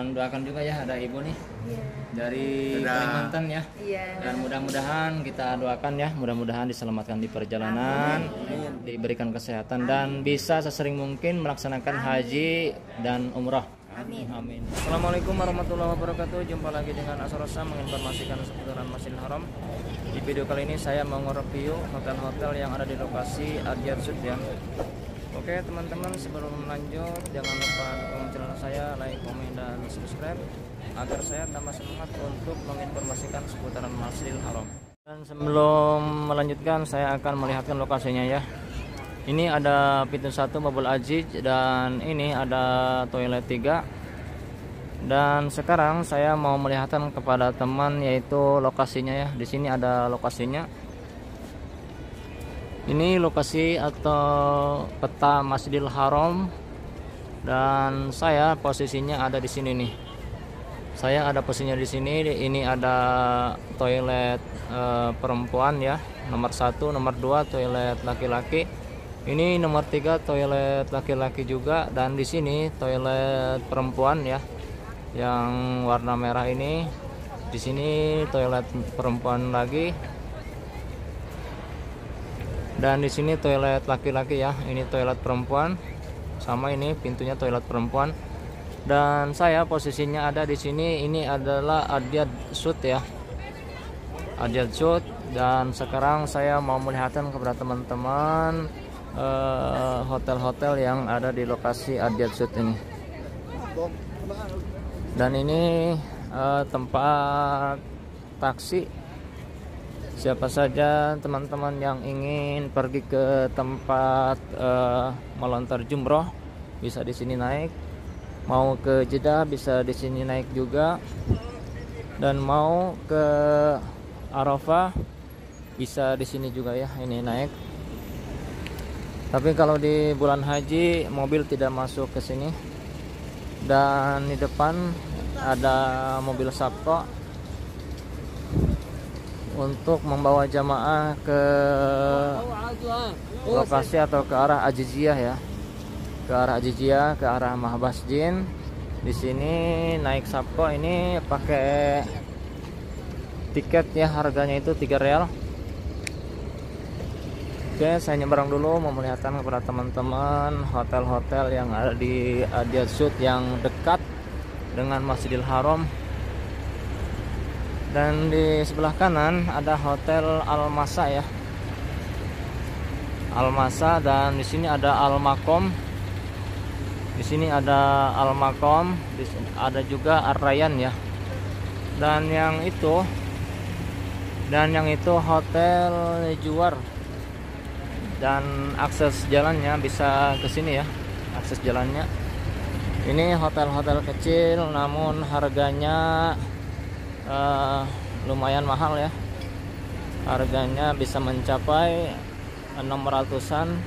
dan doakan juga ya, ada ibu nih dari Kalimantan ya. Dan mudah-mudahan kita doakan ya, mudah-mudahan diselamatkan di perjalanan, diberikan kesehatan dan bisa sesering mungkin melaksanakan haji dan umrah. Amin. Assalamualaikum warahmatullahi wabarakatuh. Jumpa lagi dengan Asrosa menginformasikan seputaran Masjidil Haram. Di video kali ini saya mau nge-review hotel-hotel yang ada di lokasi Adyar Sud ya. Oke teman-teman, sebelum lanjut jangan lupa dukung channel saya, like, komen, dan subscribe agar saya tambah semangat untuk menginformasikan seputaran Masjidil Haram. Dan sebelum melanjutkan saya akan melihatkan lokasinya ya. Ini ada pintu 1 Babul Aziz dan ini ada toilet 3. Dan sekarang saya mau melihatkan kepada teman yaitu lokasinya ya. Di sini ada lokasinya. Ini lokasi atau peta Masjidil Haram dan saya posisinya ada di sini nih. Saya ada posisinya di sini. Ini ada toilet perempuan ya, nomor 1, nomor 2 toilet laki-laki. Ini nomor 3 toilet laki-laki juga, dan di sini toilet perempuan ya, yang warna merah ini. Di sini toilet perempuan lagi, dan di sini toilet laki-laki ya. Ini toilet perempuan, sama ini pintunya toilet perempuan. Dan saya posisinya ada di sini. Ini adalah Adyar Sud ya, Adyar Sud. Dan sekarang saya mau melihatkan kepada teman-teman hotel-hotel yang ada di lokasi Adyar Sud ini. Dan ini tempat taksi. Siapa saja teman-teman yang ingin pergi ke tempat melontar jumroh bisa di sini naik. Mau ke Jeddah bisa di sini naik juga. Dan mau ke Arafah bisa di sini juga ya, ini naik. Tapi kalau di bulan haji mobil tidak masuk ke sini. Dan di depan ada mobil Sabco untuk membawa jamaah ke lokasi atau ke arah Ajiziyah ya. Ke arah Ajiziyah, ke arah Mahbas Jin. Di sini naik Sabco ini pakai tiket ya, harganya itu 3 real. Oke, saya nyebrang dulu memperlihatkan kepada teman-teman hotel-hotel yang ada di Adyar Sud yang dekat dengan Masjidil Haram. Dan di sebelah kanan ada Hotel Al-Masa ya, Al-Masa. Dan di sini ada Al-Maqam. Di sini ada Al-Maqam, ada juga Ar-Rayyan ya. Dan yang itu Hotel Juwar. Dan akses jalannya bisa ke sini ya, akses jalannya. Ini hotel-hotel kecil namun harganya lumayan mahal ya. Harganya bisa mencapai 600-an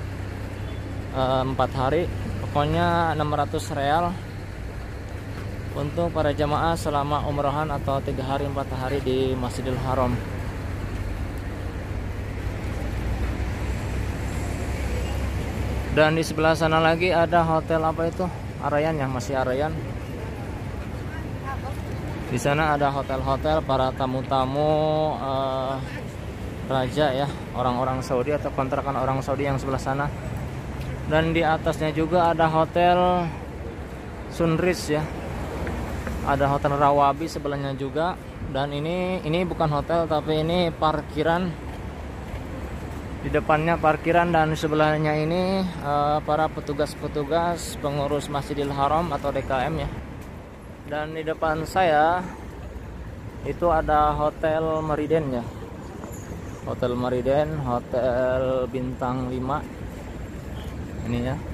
4 hari. Pokoknya 600 real untuk para jamaah selama umrohan atau 3 hari 4 hari di Masjidil Haram. Dan di sebelah sana lagi ada hotel apa itu? Ar-Rayyan ya, masih Ar-Rayyan. Di sana ada hotel-hotel para tamu-tamu raja ya, orang-orang Saudi atau kontrakan orang Saudi yang sebelah sana. Dan di atasnya juga ada hotel Sunrise ya. Ada hotel Rawabi sebelahnya juga. Dan ini bukan hotel tapi ini parkiran. Di depannya parkiran dan sebelahnya ini para petugas-petugas pengurus Masjidil Haram atau DKM ya. Dan di depan saya itu ada Hotel Meridien ya. Hotel Meridien, hotel bintang 5. Ini ya.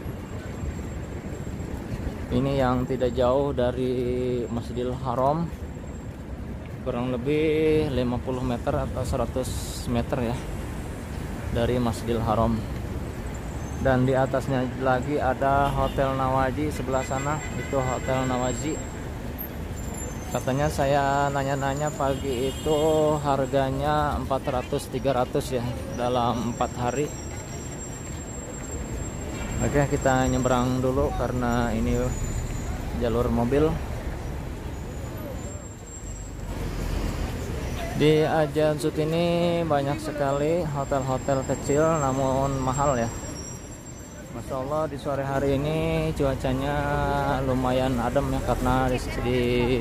Ini yang tidak jauh dari Masjidil Haram. Kurang lebih 50 meter atau 100 meter ya dari Masjidil Haram. Dan di atasnya lagi ada Hotel Nawaji sebelah sana, itu Hotel Nawaji. Katanya saya nanya-nanya pagi itu harganya 400-300 ya dalam 4 hari. Oke, kita nyebrang dulu karena ini jalur mobil. Di Ajan Sud ini banyak sekali hotel-hotel kecil namun mahal ya. Masya Allah, di sore hari ini cuacanya lumayan adem ya, karena di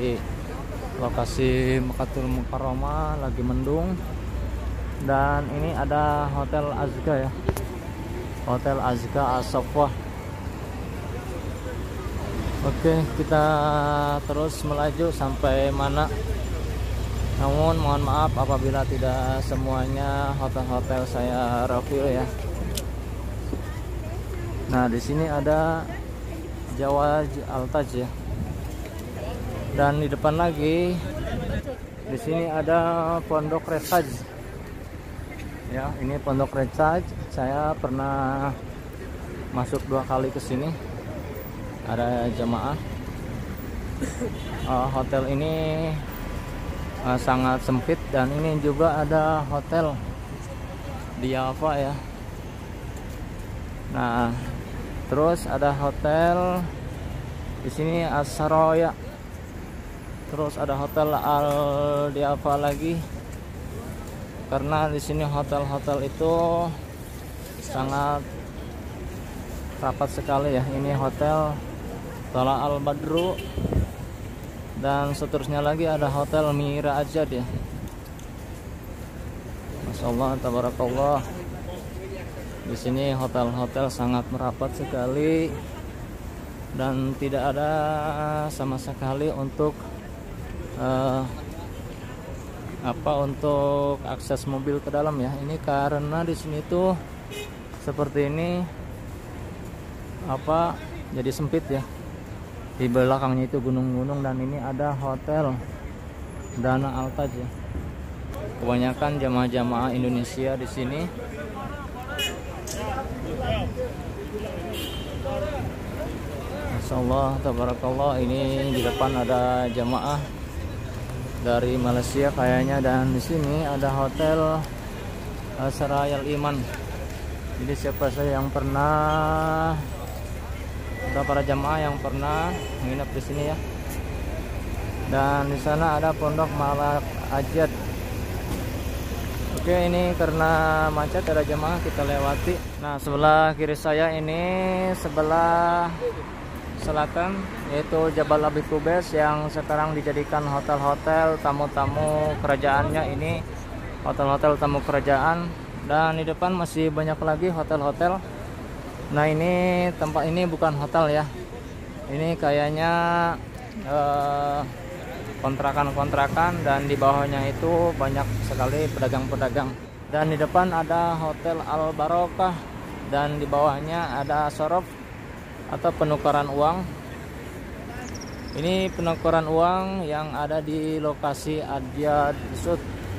lokasi Mekkatul Mukarramah lagi mendung. Dan ini ada Hotel Azka ya, Hotel Azka As-Safwah. Oke, kita terus melaju sampai mana. Namun mohon maaf apabila tidak semuanya hotel-hotel saya review ya. Nah, di sini ada Jawaz Al-Taj ya. Dan di depan lagi di sini ada Pondok Resaj. Ya, ini Pondok Resaj. Saya pernah masuk 2 kali ke sini. Ada jamaah. Hotel ini sangat sempit, dan ini juga ada hotel di Java ya. Nah, terus ada hotel di sini As-Saroya. Terus ada hotel Al Diafa lagi. Karena di sini hotel-hotel itu sangat rapat sekali ya. Ini hotel Tala Al Badru. Dan seterusnya lagi ada Hotel Mira Ajad ya. Masya Allah, tabarakallah. Di sini hotel-hotel sangat merapat sekali, dan tidak ada sama sekali untuk untuk akses mobil ke dalam ya. Ini karena di sini tuh seperti ini jadi sempit ya. Di belakangnya itu gunung-gunung, dan ini ada Hotel Dana Al-Taj ya. Kebanyakan jamaah-jamaah Indonesia di sini. Masya Allah, tabarakallah. Ini di depan ada jamaah dari Malaysia kayaknya, dan di sini ada Hotel Serayal Iman. Jadi siapa saja yang pernah, ada para jamaah yang pernah menginap di sini ya. Dan di sana ada Pondok Malak Ajad. Oke, ini karena macet ada jamaah, kita lewati. Nah, sebelah kiri saya ini sebelah selatan, yaitu Jabal Abi Qubais yang sekarang dijadikan hotel-hotel tamu-tamu kerajaannya. Ini hotel-hotel tamu kerajaan, dan di depan masih banyak lagi hotel-hotel. Nah, ini tempat ini bukan hotel ya. Ini kayaknya kontrakan-kontrakan, dan di bawahnya itu banyak sekali pedagang-pedagang. Dan di depan ada Hotel Al Barokah, dan di bawahnya ada Sorof atau penukaran uang. Ini penukaran uang yang ada di lokasi Ajan Sud.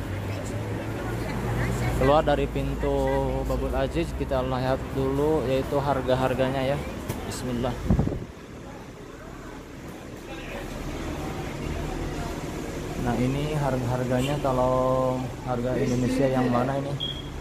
Keluar dari pintu Babul Aziz, kita lihat dulu yaitu harga-harganya ya. Bismillah. Nah, ini harga-harganya. Kalau harga Indonesia yang mana ini?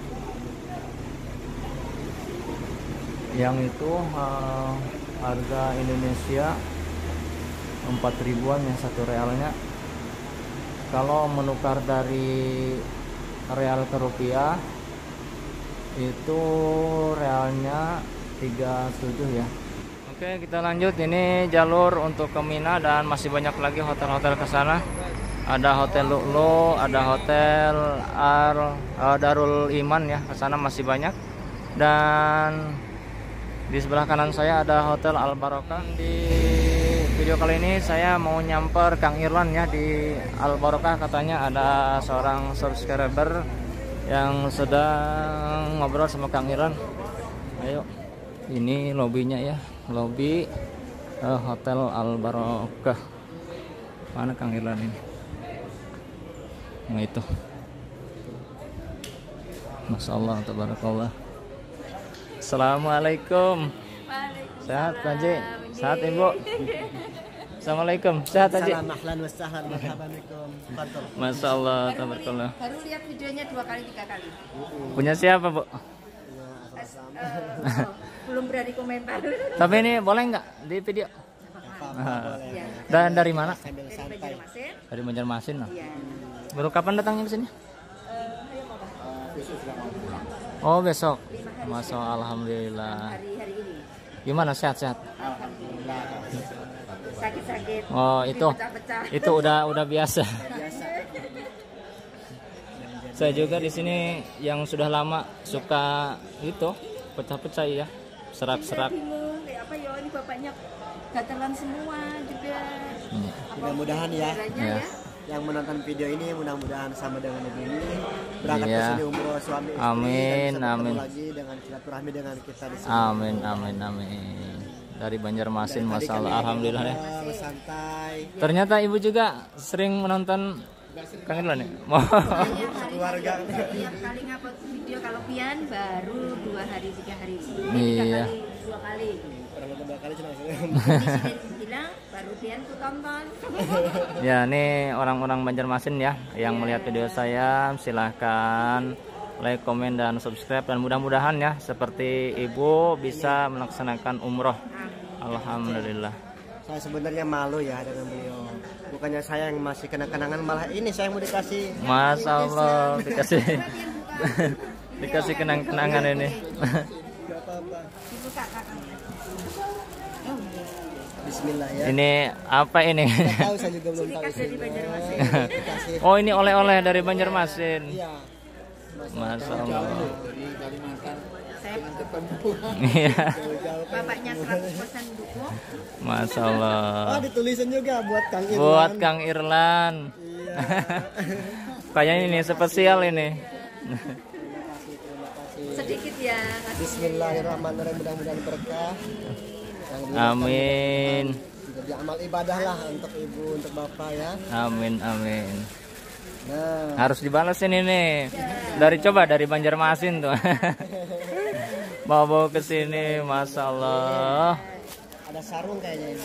Yang itu harga Indonesia 4 ribuan ya, 1 realnya. Kalau menukar dari real ke rupiah itu realnya 37 ya. Oke, kita lanjut. Ini jalur untuk ke Mina, dan masih banyak lagi hotel-hotel ke sana. Ada Hotel Lu'lu, ada Hotel Darul Iman ya, ke sana masih banyak. Dan di sebelah kanan saya ada Hotel Al Barokah. Di video kali ini saya mau nyamper Kang Irlan ya di Al Barokah. Katanya ada seorang subscriber yang sedang ngobrol sama Kang Irlan. Ayo, ini lobinya ya, lobi Hotel Al Barokah. Mana Kang Irlan ini? Nah, itu. Masya Allah, tabarakallah. Assalamualaikum. Sehat Pak Haji? Sehat Ibu? Assalamualaikum. Sehat Haji? Masya Allah, tabarakallah. Baru lihat videonya 2 kali 3 kali. Punya siapa Bu? Belum berani komentar. Tapi ini boleh nggak di video? Boleh. Dan dari mana? Dari Banjarmasin. Dari Banjarmasin. Nah. Iya. Baru kapan datangnya ke sini? Oh, besok. 5 hari. Masya Allah, alhamdulillah. Hari ini. Gimana, sehat-sehat? Alhamdulillah. Sakit-sakit. Oh, itu. Pecah-pecah. Itu udah biasa. Saya juga di sini yang sudah lama suka itu pecah-pecah ya. Serak-serak. Saya bingung, kayak apa ya ini bapaknya gatelan semua juga. Mudah-mudahan ya. Ya. Yang menonton video ini mudah-mudahan sama dengan ibu ini berangkat Iya. ke sini umroh suami istri Amin, dan bisa amin. bertemu lagi dengan silaturahmi dengan kita di sini. Amin, amin, amin. Dari Banjarmasin, Tadi Masya Allah, kami alhamdulillah ya. bersantai. Ternyata ibu juga sering menonton Kang Irlan ya? Keluarga. Tiap kali ngupload video kalau pian baru 2 hari 3 hari. Iya. 2 kali. Pernah nonton 2 kali cuma Bilang baru pian tuh tonton. Ya, ini orang-orang Banjarmasin ya yang melihat video saya, silahkan like, komen, dan subscribe, dan mudah-mudahan ya seperti ibu bisa melaksanakan umroh. Alhamdulillah. Saya sebenarnya malu ya dengan beliau. Bukannya saya yang masih kenang-kenangan, malah ini saya mau dikasih. Masya Allah, dikasih kenang-kenangan ini. Gak apa-apa. Dibuka kakaknya. Bismillah ya. Ini apa ini? Nggak tahu, saya juga belum Ini tahu. khas dari Banjarmasin. Dikasih. Oh, ini oleh-oleh dari Banjarmasin. Iya. Masya Allah. Saya Iya. bapaknya 100% dukung. Masya Allah. Ditulisin juga buat Kang Irwan. Buat Kang Irlan. Iya. Kayaknya ini spesial ini. Sedikit ya. Bismillahirrahmanirrahim, mudah-mudahan berkah. Yang Amin. jadi amal ibadah lah untuk ibu, untuk bapak ya. Amin, amin. Nah, Harus dibalesin ini. Dari Banjarmasin tuh. Bawa ke sini, Masya Allah. ada sarung kayaknya ini.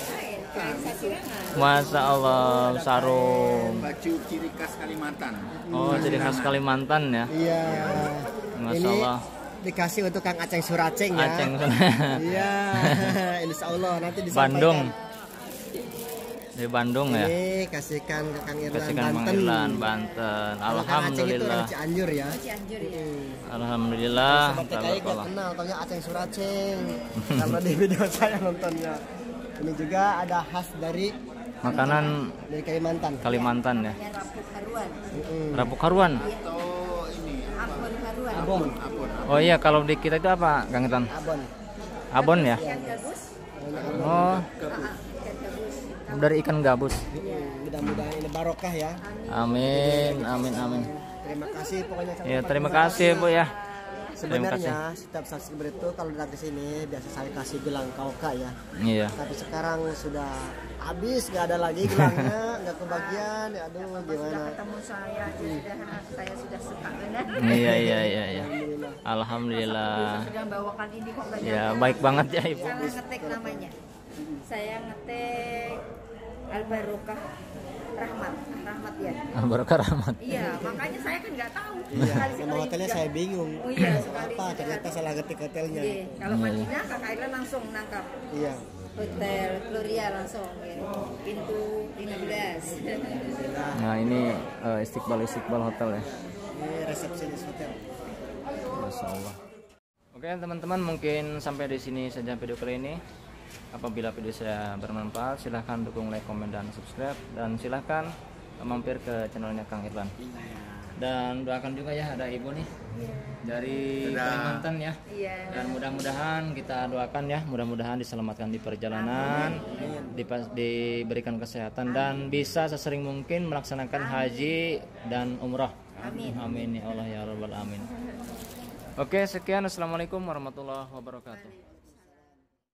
Masya Allah, sarung. Baju ciri khas Kalimantan. Oh, jadi khas Kalimantan ya. Iya. Masya Ini Allah. dikasih untuk Kang Aceng Suraceng ya. Aceng. Iya. Insya Allah nanti disampaikan. Bandung. Di Bandung ya. Ini kasihkan ke Kang Irlan Kasihkan Bang Banten. Irlan, Banten. Kalau Kang Aceng itu orang Alhamdulillah. Cianjur ya. Cianjur ya. Alhamdulillah. Sobat TKI gak kenal, taunya Aceng Suraceng. Kalau di video saya nontonnya. Ini juga ada khas dari Makanan Kalimantan. Kalimantan ya. Yang rapuk haruan. Rapuk haruan. Abon haruan. Abon. Oh iya, kalau di kita itu apa, Kang Irlan? Abon. Abon ya. Ikan gabus. Oh, Ikan gabus. dari ikan gabus. Mudah-mudahan ini barokah ya. Amin, amin, amin. Terima kasih pokoknya. sama Ya, Pak terima Irwan. kasih Bu ya. Sebenarnya setiap subscriber itu kalau datang ke sini biasa saya kasih gelang kauka ya. Iya. Tapi sekarang sudah habis, nggak ada lagi gelangnya, nggak kebagian. Ya, aduh Sudah gimana. ketemu saya sudah suka benar. Iya, iya, iya, iya. Alhamdulillah. Alhamdulillah. Sudah bawakan ini kok nggak Ya, nyangka. baik banget ya Ibu. Salah ngetek namanya. Saya ngetek Al Barokah Rahmat ya. Barokah Rahmat. Iya, makanya saya kan nggak tahu. Iya, Sekali-sekali nama hotelnya juga. saya bingung. Oh iya, sekali Apa? juga. Ternyata salah ketik hotelnya. Iya, kalau Madinah Kakak Ila langsung nangkap. Iya. Hotel Gloria langsung ya. Pintu 15. Nah, ini Istiqbal Hotel ya. Ini resepsionis hotel. Masya Allah. Oke teman-teman, mungkin sampai di sini saja video kali ini. Apabila video saya bermanfaat, silahkan dukung, like, komen, dan subscribe. Dan silahkan mampir ke channelnya Kang Irlan. Dan doakan juga ya, ada ibu nih dari Kalimantan ya. Iya. Dan mudah-mudahan kita doakan ya, mudah-mudahan diselamatkan di perjalanan, diberikan kesehatan, dan bisa sesering mungkin melaksanakan haji dan umrah. Amin. Amin ya Allah ya Rabbal Amin. Oke, sekian. Assalamualaikum warahmatullahi wabarakatuh.